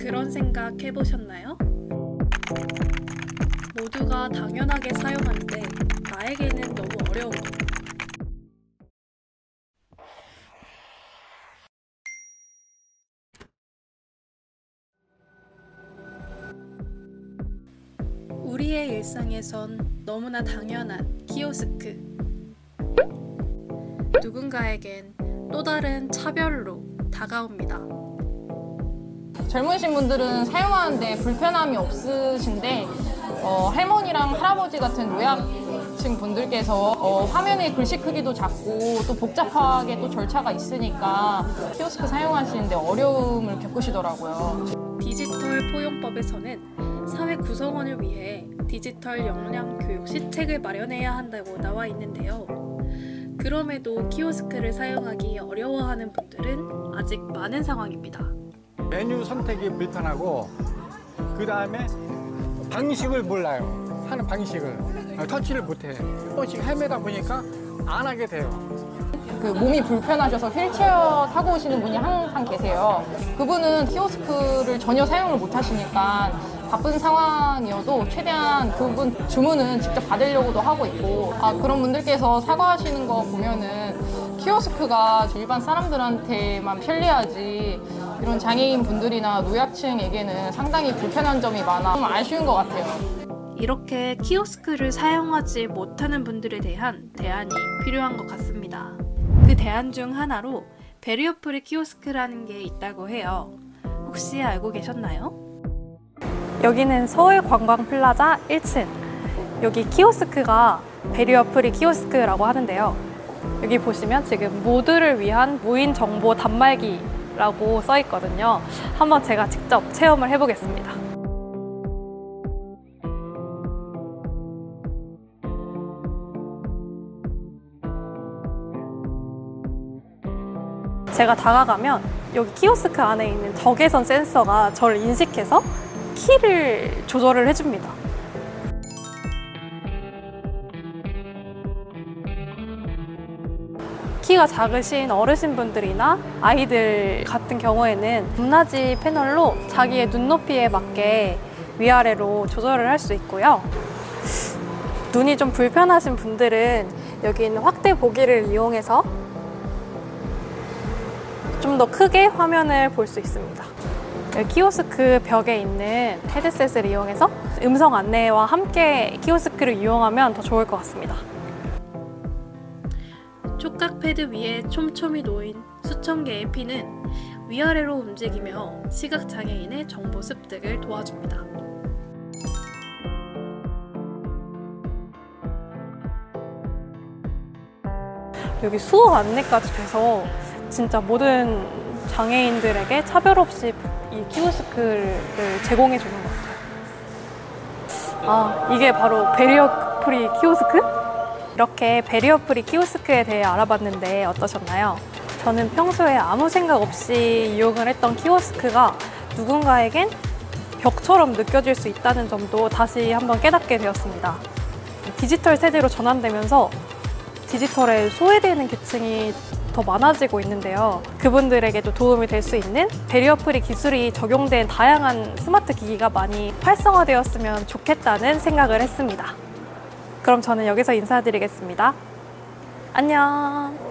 그런 생각 해보셨나요? 모두가 당연하게 사용하는데 나에게는 너무 어려워. 우리의 일상에선 너무나 당연한 키오스크. 누군가에겐 또 다른 차별로 다가옵니다. 젊으신 분들은 사용하는데 불편함이 없으신데 할머니랑 할아버지 같은 노약층 분들께서 화면의 글씨 크기도 작고 또 복잡하게 또 절차가 있으니까 키오스크 사용하시는데 어려움을 겪으시더라고요. 디지털 포용법에서는 사회 구성원을 위해 디지털 역량 교육 시책을 마련해야 한다고 나와 있는데요. 그럼에도 키오스크를 사용하기 어려워하는 분들은 아직 많은 상황입니다. 메뉴 선택이 불편하고 그 다음에 방식을 몰라요. 하는 방식을 터치를 못해. 한 번씩 헤매다 보니까 안 하게 돼요. 그 몸이 불편하셔서 휠체어 타고 오시는 분이 항상 계세요. 그분은 키오스크를 전혀 사용을 못 하시니까 바쁜 상황이어도 최대한 그분 주문은 직접 받으려고도 하고 있고, 그런 분들께서 사과하시는 거 보면은 키오스크가 일반 사람들한테만 편리하지 이런 장애인 분들이나 노약층에게는 상당히 불편한 점이 많아 좀 아쉬운 것 같아요. 이렇게 키오스크를 사용하지 못하는 분들에 대한 대안이 필요한 것 같습니다. 그 대안 중 하나로 베리어프리 키오스크라는 게 있다고 해요. 혹시 알고 계셨나요? 여기는 서울관광플라자 1층. 여기 키오스크가 베리어프리 키오스크라고 하는데요. 여기 보시면 지금 모두를 위한 무인 정보 단말기라고 써 있거든요. 한번 제가 직접 체험을 해보겠습니다. 제가 다가가면 여기 키오스크 안에 있는 적외선 센서가 저를 인식해서 키를 조절을 해줍니다. 키가 작으신 어르신분들이나 아이들 같은 경우에는 높낮이 패널로 자기의 눈높이에 맞게 위아래로 조절을 할 수 있고요. 눈이 좀 불편하신 분들은 여기 있는 확대 보기를 이용해서 좀 더 크게 화면을 볼 수 있습니다. 키오스크 벽에 있는 헤드셋을 이용해서 음성 안내와 함께 키오스크를 이용하면 더 좋을 것 같습니다. 촉각 패드 위에 촘촘히 놓인 수천 개의 핀은 위아래로 움직이며 시각장애인의 정보 습득을 도와줍니다. 여기 수업 안내까지 돼서 진짜 모든 장애인들에게 차별 없이 이 키오스크를 제공해 주는 것 같아요. 이게 바로 베리어 프리 키오스크? 이렇게 베리어 프리 키오스크에 대해 알아봤는데 어떠셨나요? 저는 평소에 아무 생각 없이 이용을 했던 키오스크가 누군가에겐 벽처럼 느껴질 수 있다는 점도 다시 한번 깨닫게 되었습니다. 디지털 세대로 전환되면서 디지털에 소외되는 계층이 더 많아지고 있는데요. 그분들에게도 도움이 될 수 있는 베리어 프리 기술이 적용된 다양한 스마트 기기가 많이 활성화되었으면 좋겠다는 생각을 했습니다. 그럼 저는 여기서 인사드리겠습니다. 안녕.